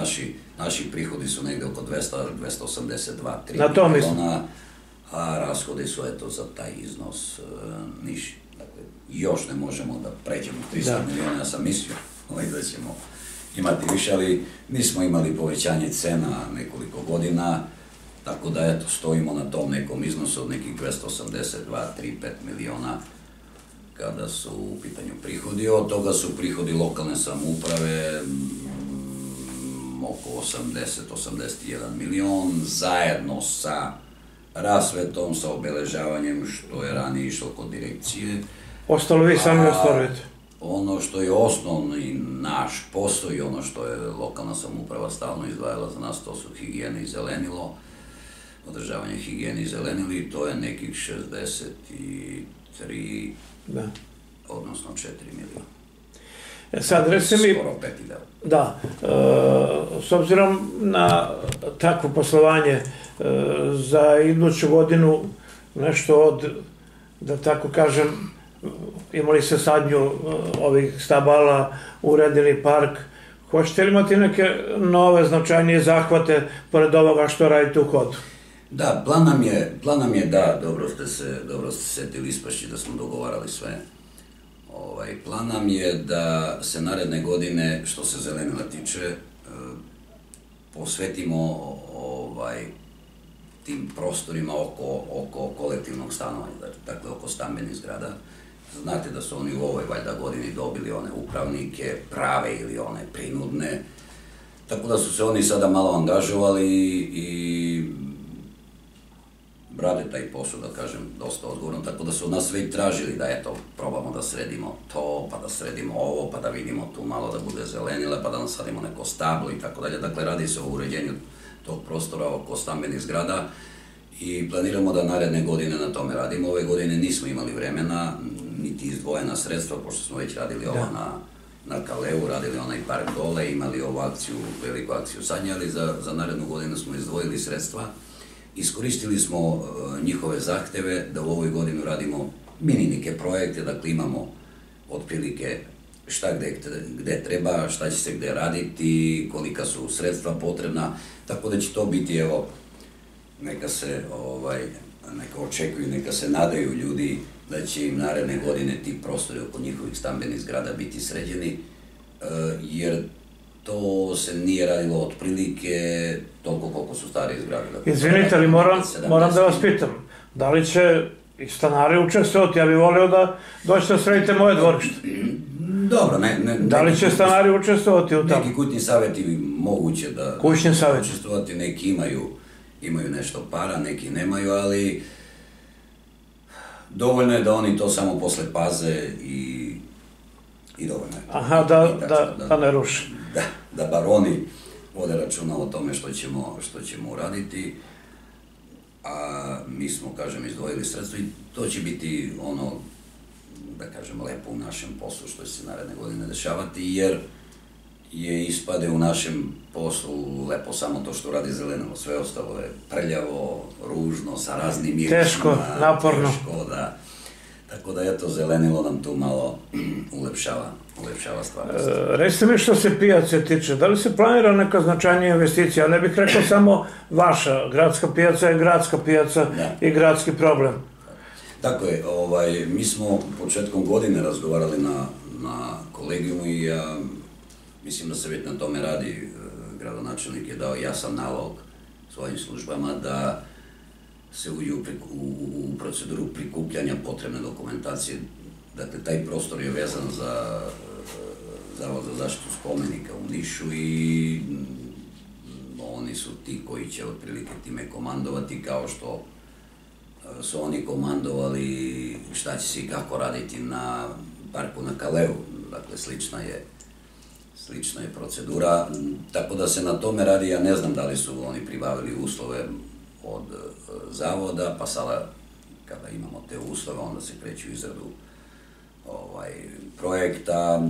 naši prihodi su negde oko 282-3 miliona, a rashodi su eto za taj iznos niži. Dakle, još ne možemo da pređemo 300 miliona, ja sam mislio da ćemo imati više, ali mi smo imali povećanje cena nekoliko godina, tako da eto, stojimo na tom nekom iznosu od nekih 282-3-5 miliona kada su u pitanju prihodi. Od toga su prihodi lokalne samouprave oko 80-81 milion, zajedno sa rasvetom, sa obeležavanjem što je ranije išlo kod direkcije. Ostalo vi sami ostvarujete? Ono što je osnovni naš posao i ono što je lokalna samouprava stalno izdvajala za nas, to su higijene i zelenilo, održavanje higijene i zelenili, to je nekih 63, odnosno 4 miliona. Sad, reci mi, skoro 5.000. Da, s obzirom na takvo poslovanje, za iduću godinu nešto od, da tako kažem, imali se sadnju ovih stabala, uredili park, hoćete li imati neke nove značajnije zahvate pored ovoga što radite u hodu? Da, plan nam je, da, dobro ste se setili, ispašći da smo dogovarali sve. Plan nam je da se naredne godine, što se zelenila tiče, posvetimo tim prostorima oko kolektivnog stanovanja, dakle oko stambenih zgrada. Znate da su oni u ovoj valjda godini dobili one upravnike, prave ili one prinudne, tako da su se oni sada malo angažovali i rade taj posao, da kažem, dosta odgovorno, tako da su od nas sve i tražili da, eto, probamo da sredimo to, pa da sredimo ovo, pa da vidimo tu malo da bude zelenile, pa da nasadimo neko stablo i tako dalje. Dakle, radi se o uređenju tog prostora oko stambenih zgrada i planiramo da naredne godine na tome radimo. Ove godine nismo imali vremena, niti izdvojena sredstva, pošto smo već radili ovo na Kaleu, radili onaj park dole, imali ovu akciju, veliku akciju sadnje, ali za narednu godinu smo izdvojili sredstva. Iskoristili smo njihove zahteve da u ovoj godinu radimo mini neke projekte, dakle imamo otprilike šta gde treba, šta će se gde raditi, kolika su sredstva potrebna, tako da će to biti, evo, neka očekuju, neka se nadaju ljudi da će im naredne godine ti prostori oko njihovih stambenih zgrada biti sređeni, jer to se nije radilo otprilike toliko koliko su stari zgrade. Izvinite, ali moram da vas pitam, da li će i stanari učestvovati? Ja bih volio da dođete da sredite moje dvorište. Dobro, ne. Da li će stanari učestvovati u tamo? Neki kućni savjeti moguće da učestvovati, neki imaju nešto para, neki nemaju, ali dovoljno je da oni to samo posle paze i dovoljno je. Aha, da ne ruše. Da bar oni vode računa o tome što ćemo uraditi, a mi smo, kažem, izdvojili sredstvo i to će biti ono, da kažem, lepo u našem poslu što će se naredne godine dešavati, jer je ispade u našem poslu lepo samo to što radi zelenilo, sve ostalo je prljavo, ružno, sa raznim mirisima. Teško, naporno. Teško, da. Tako da, eto, zelenilo nam tu malo ulepšava stvar. Recite mi što se pijace tiče, da li se planira neka značajnija investicija? Ne bih rekao samo vaša, gradska pijaca je gradska pijaca i gradski problem. Tako je, mi smo početkom godine razgovarali na kolegijumu i ja mislim da se već na tome radi. Gradonačelnik je dao jasan nalog svojim službama da se uđu u proceduru prikupljanja potrebne dokumentacije. Dakle, taj prostor je vezan za Zavod za zaštitu spomenika u Nišu i oni su ti koji će otprilike time komandovati, kao što su oni komandovali šta će se i kako raditi na parku na Kaleu. Dakle, slična je procedura, tako da se na tome radi. Ja ne znam da li su oni pribavili uslove od zavoda, pa sada kada imamo te uslove, onda se kreću u izradu projekta.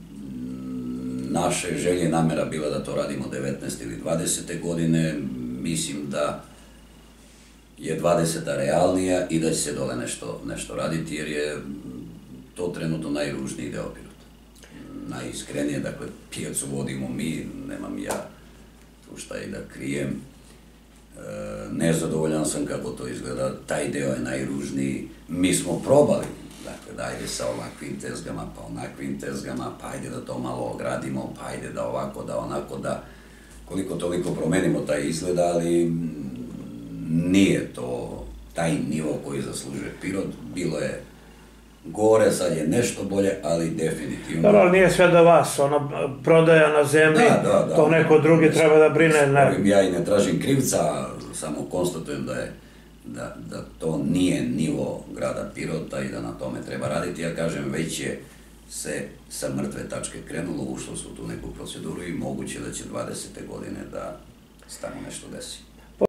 Naše želje i namera bila da to radimo 19. ili 20. godine, mislim da je 20. realnija i da će se dole nešto raditi, jer je to trenutno najružniji deo Pirota. Najiskrenije, dakle, pijacu vodimo mi, nemam ja šta i da krijem. Nezadovoljan sam kako to izgleda, taj deo je najružniji. Mi smo probali, dakle, da ajde sa ovakvim tezgama, pa onakvim tezgama, pa ajde da to malo ogradimo, pa ajde da ovako, da onako, da koliko toliko promenimo taj izgled, ali nije to taj nivo koji zaslužuje Pirot. Bilo je gore, sad je nešto bolje, ali definitivno. Dobro, ali nije sve do vas, ona prodaja na zemlji, to neko drugi treba da brine. Ja i ne tražim krivca, samo konstatujem da to nije nivo grada Pirota i da na tome treba raditi. Ja kažem, već je se sa mrtve tačke krenulo, ušlo su u tu neku proceduru i moguće da će 20. godine da stvarno nešto desi.